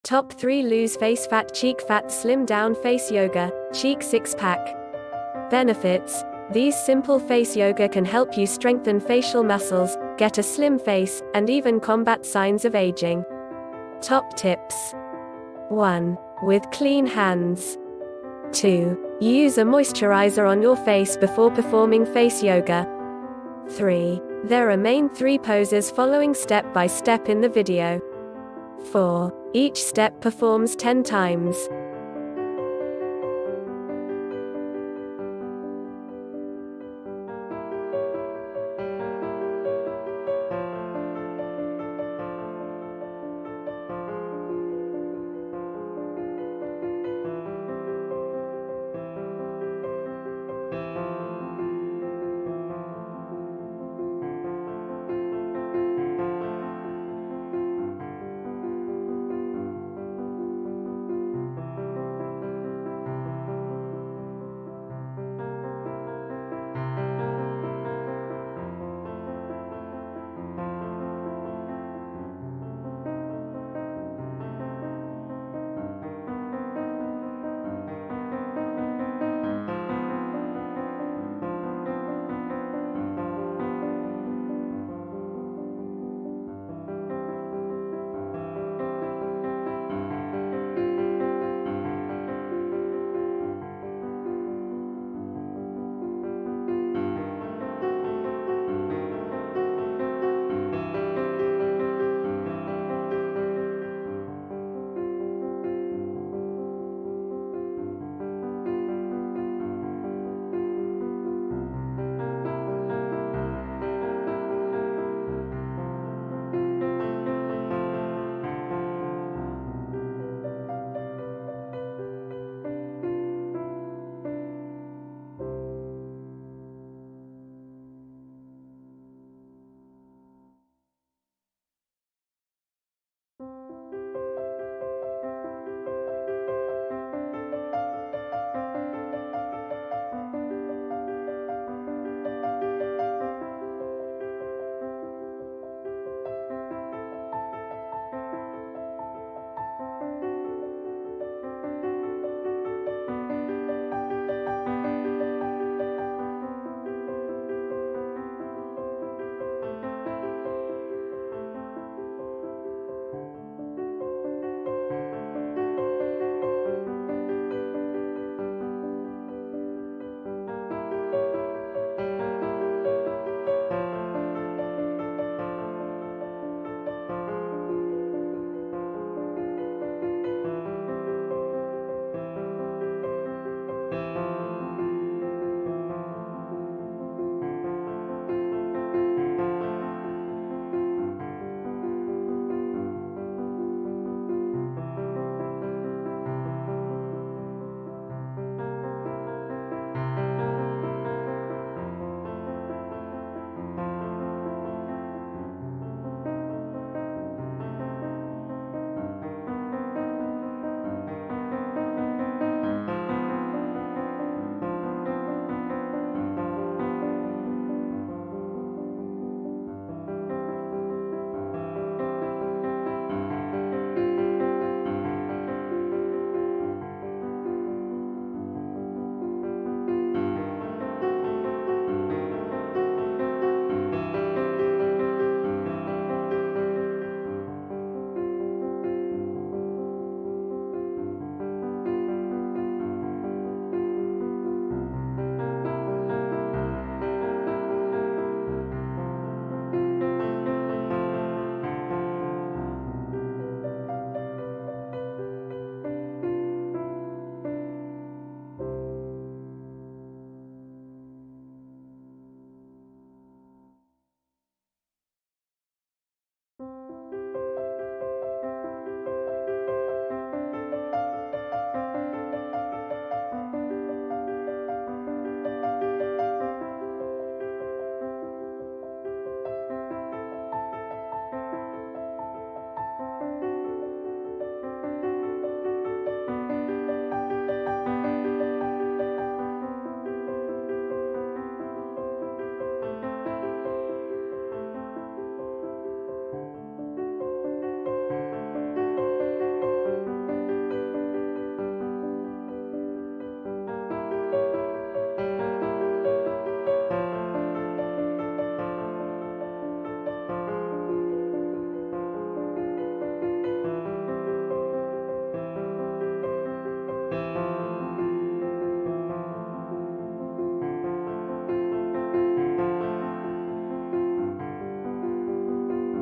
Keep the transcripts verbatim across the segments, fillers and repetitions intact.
Top three Lose face fat, cheek fat, slim down face yoga, cheek six pack. Benefits. These simple face yoga can help you strengthen facial muscles, get a slim face, and even combat signs of aging. Top tips. one. With clean hands. two. Use a moisturizer on your face before performing face yoga. three. There are main three poses following step by step in the video. four. Each step performs ten times.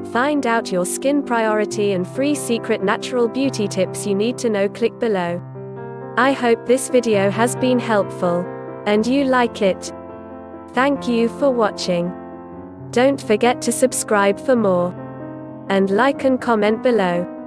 Find out your skin priority and free secret natural beauty tips you need to know. Click below. I hope this video has been helpful and you like it. Thank you for watching. Don't forget to subscribe for more and like and comment below.